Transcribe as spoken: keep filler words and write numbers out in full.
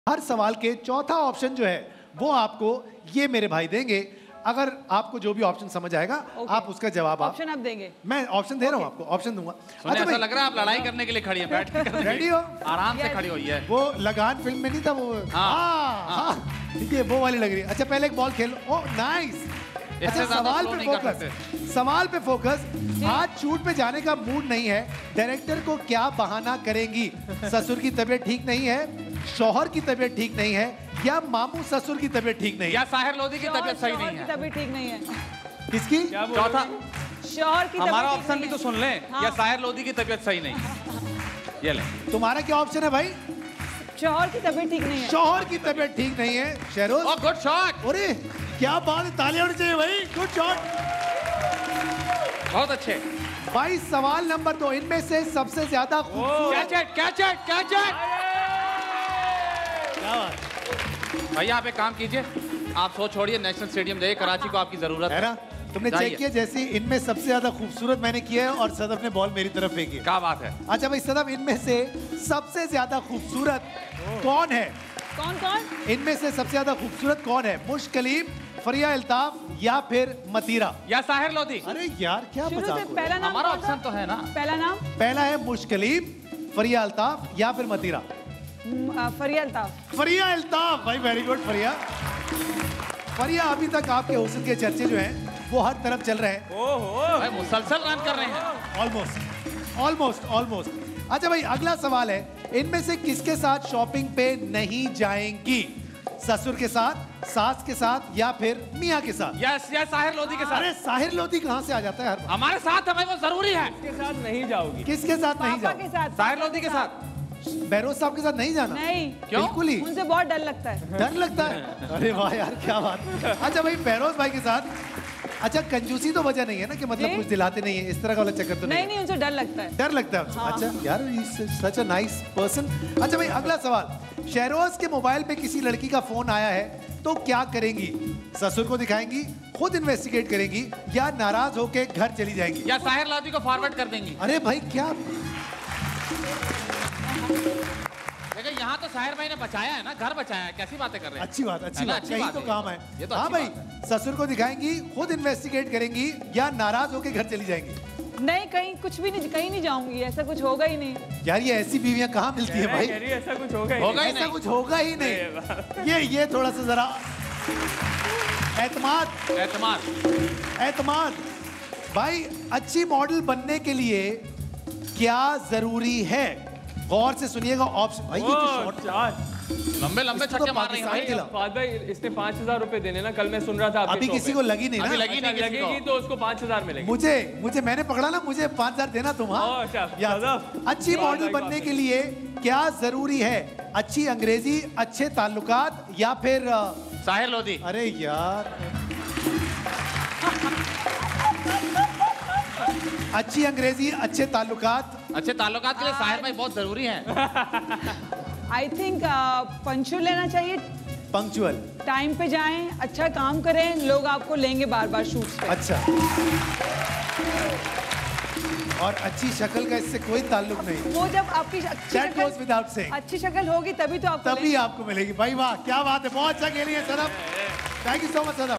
हर सवाल के चौथा ऑप्शन जो है वो आपको ये मेरे भाई देंगे। अगर आपको जो भी ऑप्शन समझ आएगा okay. आप उसका जवाब ऑप्शन आप देंगे। मैं ऑप्शन दे रहा हूँ आपको, ऑप्शन दूंगा। अच्छा ऐसा लग रहा है आप लड़ाई करने के लिए खड़ी हैं, बैठ के रेडी हो? आराम से खड़ी हुई है। वो लगान फिल्म में नहीं था वो? हाँ हाँ ठीक है, वो वाली लग रही है। अच्छा पहले एक बॉल खेल। Oh nice. अच्छा सवाल पे फोकस, सवाल पे फोकस। आज शूट पे जाने का मूड नहीं है, डायरेक्टर को क्या बहाना करेंगी? ससुर की तबीयत ठीक नहीं है, शौहर की तबीयत ठीक नहीं है, या मामू ससुर की तबीयत ठीक नहीं है, या साहिर लोधी की तबीयत सही नहीं है? तबीयत ठीक नहीं है। किसकी? चौथा शौहर की हमारा ऑप्शन भी तो सुन लें। या साहिर लोधी की तबीयत सही नहीं। ये ले तुम्हारा क्या ऑप्शन है भाई? शौहर की तबीयत ठीक नहीं है। शौहर की तबीयत ठीक नहीं है। Sheroz oh good shot. अरे क्या बात है, तालियां होनी चाहिए भाई। गुड शॉट, बहुत अच्छे। भाई सवाल नंबर दो, इनमें से सबसे ज्यादा खूबसूरत catch it catch it catch it. क्या बात भैया आप एक काम कीजिए, आप सोच छोड़िए, नेशनल स्टेडियम जाइए, कराची को आपकी जरूरत है ना? तुमने चेक किया जैसे इनमें सबसे ज्यादा खूबसूरत मैंने किया है और सदफ ने बॉल मेरी तरफ फेंकी। क्या बात है। अच्छा भाई सदफ, इनमें से सबसे ज्यादा खूबसूरत कौन है? कौन कौन? इनमें से सबसे ज्यादा खूबसूरत कौन है? मुश्क कलीम, फरिया अल्ताफ या फिर मतीरा? या साहिर लोधी? अरे यार क्या शुरू मजाक से हो रहा है? पहला नाम हमारा कौन था? ऑप्शन तो है ना। पहला नाम पहला है मुश्क कलीम, फरिया अल्ताफ या फिर मतीरा? म, आ, फरिया अल्ताफ। फरिया अल्ताफ। भाई वेरी गुड फरिया। फरिया, अभी तक आपके हुस्न के चर्चे जो हैं वो हर तरफ चल रहे हैं। ओहो भाई मुसलसल रन कर रहे हैं। Almost almost almost. अच्छा भाई अगला सवाल है, इनमें से किसके साथ शॉपिंग पे नहीं जाएंगी? ससुर के साथ, सास के साथ या फिर मियाँ के साथ? यस या साहिर लोधी के साथ। अरे साहिर लोधी कहाँ से आ जाता है हर बार? हमारे साथ है भाई, वो जरूरी है। के साथ नहीं जाओगी। किसके साथ नहीं पापा के जाओ? साथ। साहिर लोधी के साथ। बहरोज साहब के साथ नहीं जाना? नहीं। क्यों? बिल्कुल ही। उनसे बहुत डर लगता है। डर लगता है? अरे वाह यार क्या बात। अच्छा भाई बहरोज भाई के साथ। अच्छा कंजूसी तो वजह नहीं है ना कि मतलब कुछ दिलाते नहीं है, इस तरह का वाला चक्कर तो नहीं? नहीं नहीं, उनसे डर लगता है। डर लगता है। हाँ। अच्छा यार सच अ नाइस पर्सन। अच्छा भाई अगला सवाल, शहरोज के मोबाइल पे किसी लड़की का फोन आया है तो क्या करेंगी? ससुर को दिखाएंगी, खुद इन्वेस्टिगेट करेंगी, या नाराज होके घर चली जाएंगी? या साहिर लोधी को फॉरवर्ड कर देंगी? अरे भाई क्या, लेकिन यहाँ तो साहिर भाई ने बचाया है ना, घर बचाया है, कैसी बातें कर रहे हैं। अच्छी बात अच्छी बात, अच्छी यही बात तो है। काम है। ये तो हाँ अच्छी भाई बात ससुर को दिखाएंगी, खुद इन्वेस्टिगेट करेंगी, या नाराज होके घर चली जाएंगी? नहीं, कहीं कुछ भी नहीं, कहीं नहीं जाऊंगी, ऐसा कुछ होगा ही नहीं। यार ये ऐसी बीवियां कहाँ मिलती है भाई? ऐसा कुछ होगा ही होगा ही ऐसा नहीं। कुछ होगा ही नहीं। ये ये थोड़ा सा जरा एतमाद एतमाद एतमाद भाई, अच्छी मॉडल बनने के लिए क्या जरूरी है? गौर से सुनिएगा ऑप्शन। भाई ये तो शॉट लंबे लंबे इसको तो छक्के मार रही हैं पाकिस्तान भाई। के ला- फाद भाई इसने पाँच हजार रुपए देने ना, कल मैं सुन रहा था आपके अभी शो किसी पे। को लगी नहीं अभी ना? लगी नहीं अच्छा, किसी लगेगी को। तो उसको पाँच हजार मिलेंगे। मुझे मुझे मैंने पकड़ा ना, मुझे पाँच हजार देना तुम। हाँ ओह, अच्छा, या सदफ। अच्छी वाह, मॉडल वाह, बनने वाह। के लिए क्या जरूरी है? अच्छी अंग्रेजी, अच्छे ताल्लुकात, या फिर अ, साहिर लोधी? अरे यार अच्छी अंग्रेजी, अच्छे ताल्लुकात। अच्छे ताल्लुकात के लिए साहिर भाई बहुत जरूरी हैं। आई थिंक पंक्चुअल लेना चाहिए, पंक्चुअल, टाइम पे जाएं, अच्छा काम करें, लोग आपको लेंगे बार बार शूट्स पे। अच्छा। और अच्छी शक्ल का इससे कोई ताल्लुक नहीं। वो जब आपकी अच्छी That goes शक्ल without saying. अच्छी शक्ल होगी तभी तो आपको तभी आपको मिलेगी। भाई वाह क्या बात है, बहुत अच्छा खेली है Sadaf. Thank you so much Sadaf.